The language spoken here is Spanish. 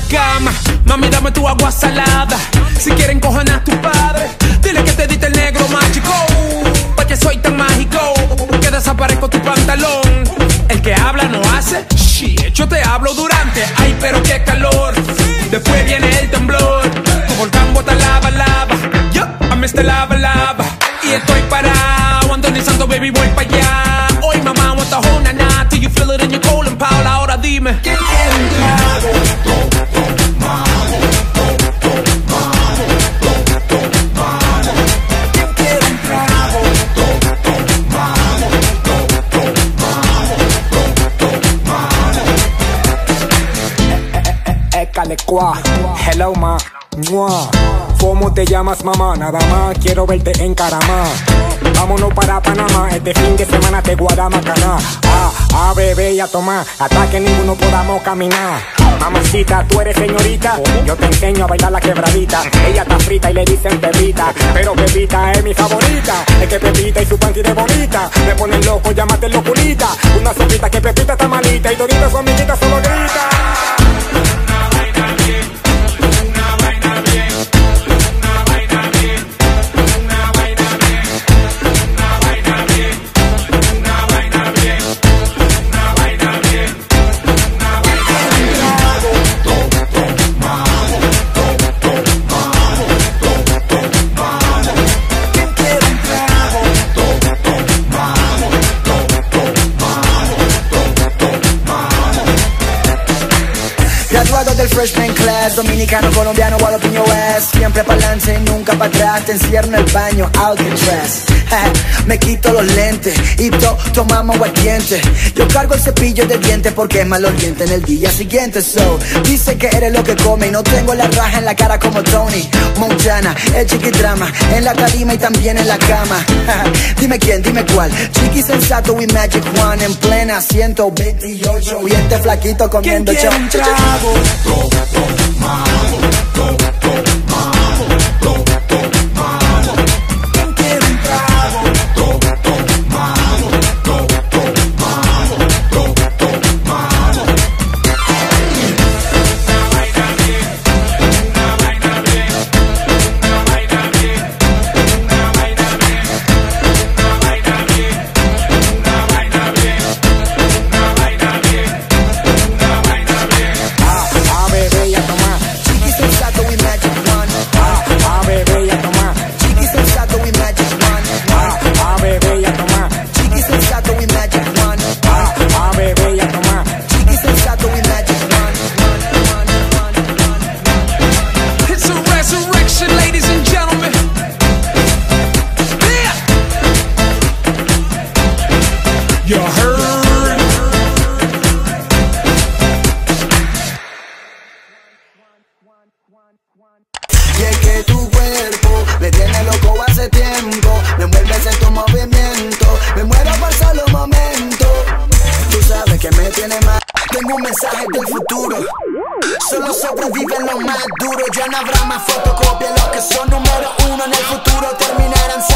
cama. Mami, dame tu agua salada. Si quieren cojan a tu padre, dile que te diste el negro mágico, porque soy tan mágico que desaparezco tu pantalón. El que habla no hace, shit, yo te hablo durante. Ay, pero qué calor. Después viene el temblor. Tu volcán bota lava, lava. Yo, a mí este lava, lava. Y estoy parado, antonizando, baby, voy pa' allá. Hoy mamá, what the whole na-na. Till you feel it in your colon, Paula. Ahora dime, ¿quién quiere un trago? Hello ma, mua. ¿Cómo te llamas mamá? Nada más quiero verte en Caramá. Vámonos para Panamá, este fin de semana te Guadamacaná. A beber y a tomar, hasta que ninguno podamos caminar. Mamacita, tú eres señorita, yo te enseño a bailar la quebradita. Ella está frita y le dicen Pepita, pero Pepita es mi favorita. Es que Pepita y su panty de bonita me ponen loco, llámate locurita. Una sopita que Pepita está malita y todita su amiguita solo grita. Graduado del freshman class, dominicano, colombiano, guadalupeño es. Siempre pa'lante, nunca para atrás, te encierro en el baño, Alcatraz. Me quito los lentes y tomamos aguardiente. Yo cargo el cepillo de dientes porque es maloliente en el día siguiente. So, dice que eres lo que come y no tengo la raja en la cara como Tony Montana, el chiquidrama, en la tarima y también en la cama. Dime quién, dime cuál, Chiqui Sensato y Magic Juan en plena 128 y este flaquito comiendo chau. Y es que tu cuerpo me tiene loco hace tiempo. Me envuelves en tu movimiento, me muero por solo un momento. Tú sabes que me tiene mal. Tengo un mensaje del futuro. Solo sobreviven los más duros. Ya no habrá más fotocopias. Los que son número uno en el futuro terminarán